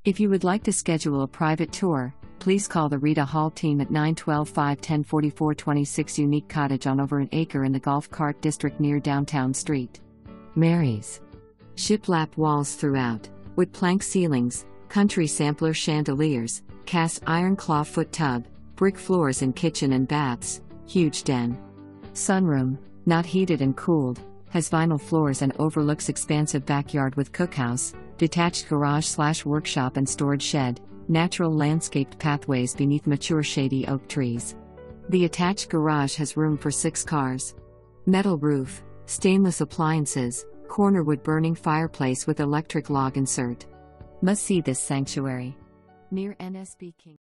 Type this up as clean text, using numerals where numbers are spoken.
If you would like to schedule a private tour, please call the Rita Hall team at 912-510-4426. Unique cottage on over an acre in the Golf Cart District near Downtown Street. Mary's. Shiplap walls throughout, wood plank ceilings, country sampler chandeliers, cast iron clawfoot tub, brick floors in kitchen and baths, huge den. Sunroom, not heated and cooled, has vinyl floors and overlooks expansive backyard with cookhouse, detached garage/workshop and storage shed, natural landscaped pathways beneath mature shady oak trees. The attached garage has room for 6 cars. Metal roof, stainless appliances, corner wood burning fireplace with electric log insert. Must see this sanctuary. Near NSB King.